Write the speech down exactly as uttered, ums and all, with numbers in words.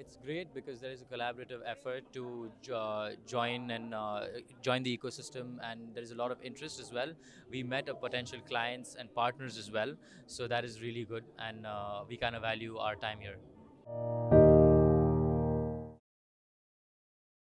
it's great because there is a collaborative effort to jo- join and uh, join the ecosystem, and there is a lot of interest as well. We met a potential clients and partners as well, so that is really good, and uh, we kind of value our time here.